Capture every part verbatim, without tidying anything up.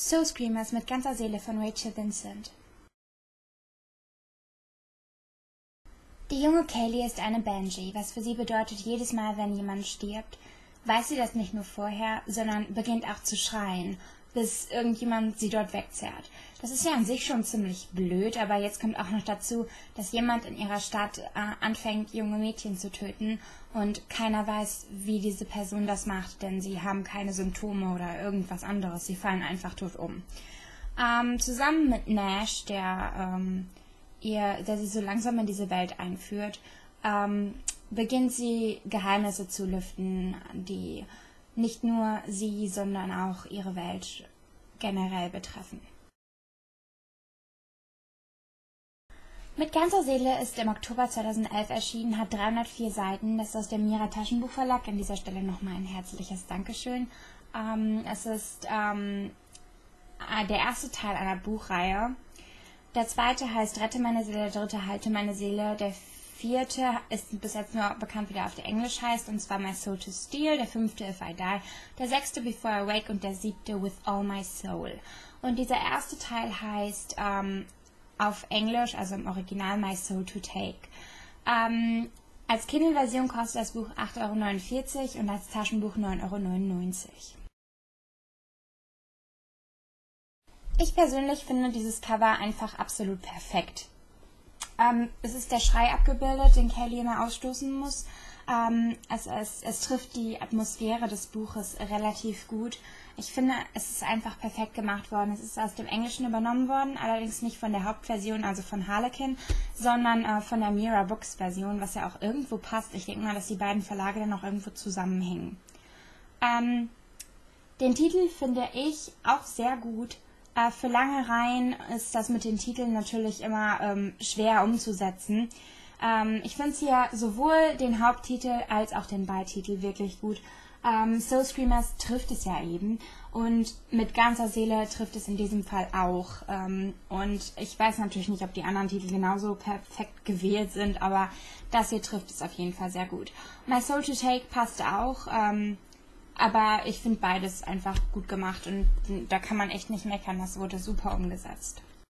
Soul Screamers mit ganzer Seele von Rachel Vincent. Die junge Kaylee ist eine Banshee, was für sie bedeutet, jedes Mal, wenn jemand stirbt, weiß sie das nicht nur vorher, sondern beginnt auch zu schreien, bis irgendjemand sie dort wegzerrt. Das ist ja an sich schon ziemlich blöd, aber jetzt kommt auch noch dazu, dass jemand in ihrer Stadt äh, anfängt, junge Mädchen zu töten und keiner weiß, wie diese Person das macht, denn sie haben keine Symptome oder irgendwas anderes, sie fallen einfach tot um. Ähm, zusammen mit Nash, der, ähm, ihr, der sie so langsam in diese Welt einführt, ähm, beginnt sie Geheimnisse zu lüften, die nicht nur sie, sondern auch ihre Welt generell betreffen. Mit ganzer Seele ist im Oktober zweitausendelf erschienen, hat dreihundertvier Seiten. Das ist aus dem Mira Taschenbuchverlag. An dieser Stelle nochmal ein herzliches Dankeschön. Ähm, es ist ähm, der erste Teil einer Buchreihe. Der zweite heißt Rette meine Seele, der dritte Halte meine Seele. Der vierte ist bis jetzt nur bekannt, wie der auf der Englisch heißt, und zwar My Soul to Steal. Der fünfte If I Die. Der sechste Before I Wake und der siebte With All My Soul. Und dieser erste Teil heißt ähm, auf Englisch, also im Original, My Soul to Take. Ähm, als Kindle-Version kostet das Buch acht Euro neunundvierzig und als Taschenbuch neun Euro neunundneunzig. Ich persönlich finde dieses Cover einfach absolut perfekt. Ähm, es ist der Schrei abgebildet, den Kaylee immer ausstoßen muss. Ähm, es, es, es trifft die Atmosphäre des Buches relativ gut. Ich finde, es ist einfach perfekt gemacht worden. Es ist aus dem Englischen übernommen worden, allerdings nicht von der Hauptversion, also von Harlequin, sondern äh, von der Mira Books Version, was ja auch irgendwo passt. Ich denke mal, dass die beiden Verlage dann auch irgendwo zusammenhängen. Ähm, den Titel finde ich auch sehr gut. Äh, für lange Reihen ist das mit den Titeln natürlich immer ähm, schwer umzusetzen. Ähm, ich finde hier sowohl den Haupttitel als auch den Beititel wirklich gut. Ähm, Soul Screamers trifft es ja eben und mit ganzer Seele trifft es in diesem Fall auch. Ähm, und ich weiß natürlich nicht, ob die anderen Titel genauso perfekt gewählt sind, aber das hier trifft es auf jeden Fall sehr gut. My Soul to Take passt auch, ähm, aber ich finde beides einfach gut gemacht und da kann man echt nicht meckern, das wurde super umgesetzt.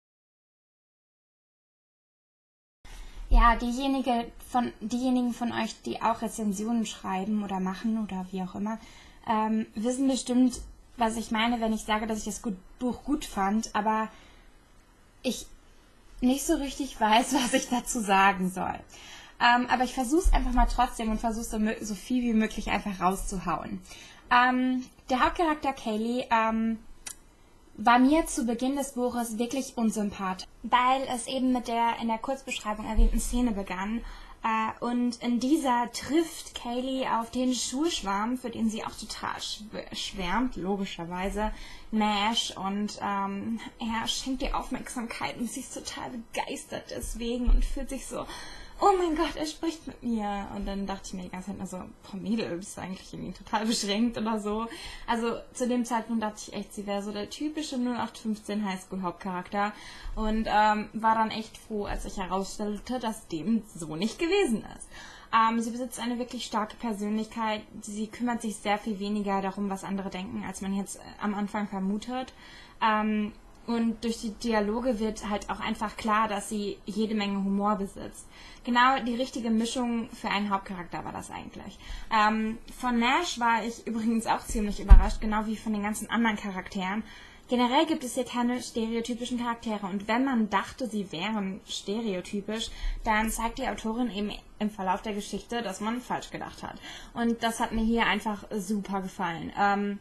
Ja, diejenige von, diejenigen von euch, die auch Rezensionen schreiben oder machen oder wie auch immer, ähm, wissen bestimmt, was ich meine, wenn ich sage, dass ich das gut, Buch gut fand, aber ich nicht so richtig weiß, was ich dazu sagen soll. Ähm, aber ich versuche es einfach mal trotzdem und versuche so, so viel wie möglich einfach rauszuhauen. Ähm, der Hauptcharakter Kaylee ähm, war mir zu Beginn des Buches wirklich unsympathisch, weil es eben mit der in der Kurzbeschreibung erwähnten Szene begann. Äh, und in dieser trifft Kaylee auf den Schulschwarm, für den sie auch total schwärmt, logischerweise, Nash. Und ähm, er schenkt ihr Aufmerksamkeit und sie ist total begeistert deswegen und fühlt sich so, oh mein Gott, er spricht mit mir. Und dann dachte ich mir die ganze Zeit nur so, boah Mädel, bist du eigentlich irgendwie total beschränkt oder so. Also zu dem Zeitpunkt dachte ich echt, sie wäre so der typische null acht fünfzehn Highschool-Hauptcharakter. Und ähm, war dann echt froh, als ich herausstellte, dass dem so nicht gewesen ist. Ähm, sie besitzt eine wirklich starke Persönlichkeit. Sie kümmert sich sehr viel weniger darum, was andere denken, als man jetzt am Anfang vermutet. Ähm, Und durch die Dialoge wird halt auch einfach klar, dass sie jede Menge Humor besitzt. Genau die richtige Mischung für einen Hauptcharakter war das eigentlich. Ähm, von Nash war ich übrigens auch ziemlich überrascht, genau wie von den ganzen anderen Charakteren. Generell gibt es hier keine stereotypischen Charaktere und wenn man dachte, sie wären stereotypisch, dann zeigt die Autorin eben im Verlauf der Geschichte, dass man falsch gedacht hat. Und das hat mir hier einfach super gefallen. Ähm,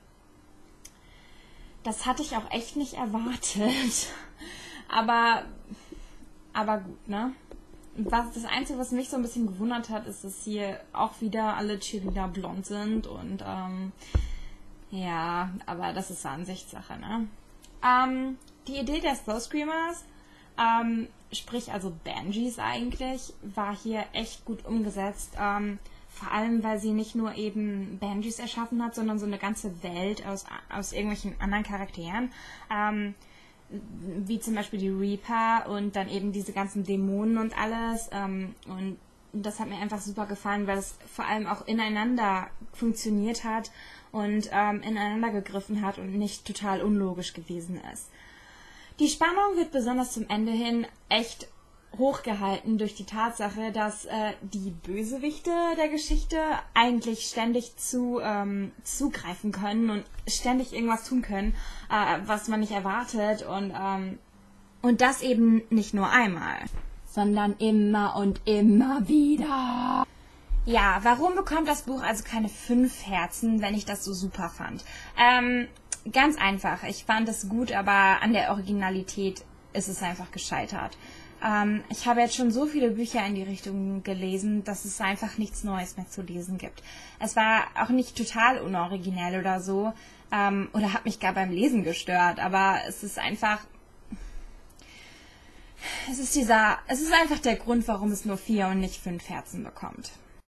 Das hatte ich auch echt nicht erwartet. Aber, aber gut, ne? Was, das Einzige, was mich so ein bisschen gewundert hat, ist, dass hier auch wieder alle Cheerleader blond sind. Und, ähm, ja, aber das ist Ansichtssache, ne? Ähm, die Idee der Soul Screamers, ähm, sprich also Banshees eigentlich, war hier echt gut umgesetzt. Ähm, Vor allem, weil sie nicht nur eben Banshees erschaffen hat, sondern so eine ganze Welt aus, aus irgendwelchen anderen Charakteren. Ähm, wie zum Beispiel die Reaper und dann eben diese ganzen Dämonen und alles. Ähm, und das hat mir einfach super gefallen, weil es vor allem auch ineinander funktioniert hat und ähm, ineinander gegriffen hat und nicht total unlogisch gewesen ist. Die Spannung wird besonders zum Ende hin echt hochgehalten durch die Tatsache, dass äh, die Bösewichte der Geschichte eigentlich ständig zu ähm, zugreifen können und ständig irgendwas tun können, äh, was man nicht erwartet und ähm, und das eben nicht nur einmal, sondern immer und immer wieder. Ja, warum bekommt das Buch also keine fünf Herzen, wenn ich das so super fand? Ähm, ganz einfach. Ich fand es gut, aber an der Originalität ist es einfach gescheitert. Ähm, ich habe jetzt schon so viele Bücher in die Richtung gelesen, dass es einfach nichts Neues mehr zu lesen gibt. Es war auch nicht total unoriginell oder so, ähm, oder hat mich gar beim Lesen gestört, aber es ist einfach, es ist dieser, es ist einfach der Grund, warum es nur vier und nicht fünf Herzen bekommt.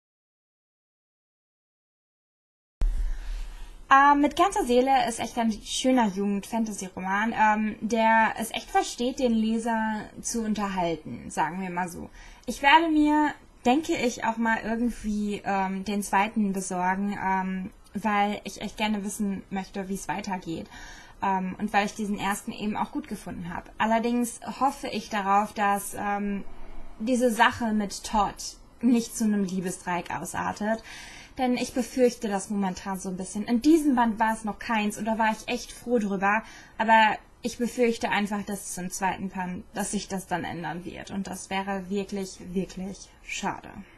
Ähm, mit ganzer Seele ist echt ein schöner Jugend-Fantasy-Roman, ähm, der es echt versteht, den Leser zu unterhalten, sagen wir mal so. Ich werde mir, denke ich, auch mal irgendwie ähm, den zweiten besorgen, ähm, weil ich echt gerne wissen möchte, wie es weitergeht. Ähm, und weil ich diesen ersten eben auch gut gefunden habe. Allerdings hoffe ich darauf, dass ähm, diese Sache mit Todd nicht zu einem Liebesdreieck ausartet. Denn ich befürchte das momentan so ein bisschen. In diesem Band war es noch keins und da war ich echt froh drüber. Aber ich befürchte einfach, dass es im zweiten Band, dass sich das dann ändern wird. Und das wäre wirklich, wirklich schade.